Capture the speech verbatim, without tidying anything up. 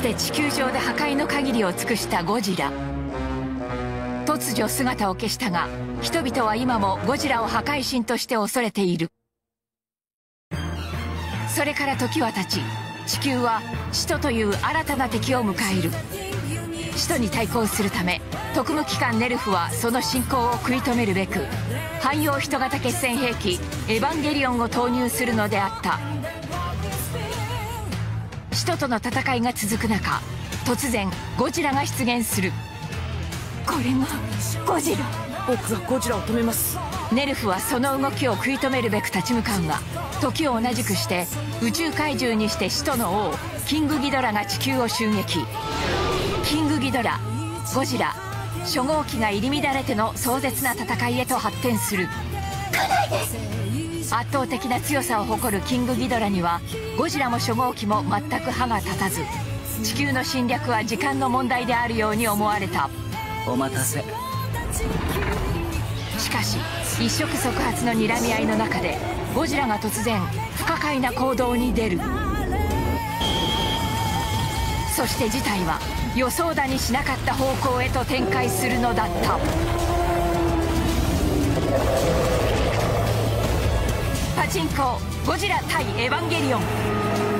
して地球上で破壊の限りを尽くしたゴジラ。突如姿を消したが、人々は今もゴジラを破壊神として恐れている。それから時は経ち、地球は使徒という新たな敵を迎える。使徒に対抗するため、特務機関ネルフはその進行を食い止めるべく汎用人型決戦兵器エヴァンゲリオンを投入するのであった。使徒との戦いが続く中、突然ゴジラが出現する。これがゴジラ。 僕がゴジラを止めます。 ネルフはその動きを食い止めるべく立ち向かうが、時を同じくして宇宙怪獣にして使徒の王キングギドラが地球を襲撃。キングギドラ、ゴジラ、初号機が入り乱れての壮絶な戦いへと発展する。圧倒的な強さを誇るキングギドラにはゴジラも初号機も全く歯が立たず、地球の侵略は時間の問題であるように思われた。 お待たせ。 しかし一触即発の睨み合いの中でゴジラが突然不可解な行動に出る。そして事態は予想だにしなかった方向へと展開するのだった。パチンコゴジラ対エヴァンゲリオン。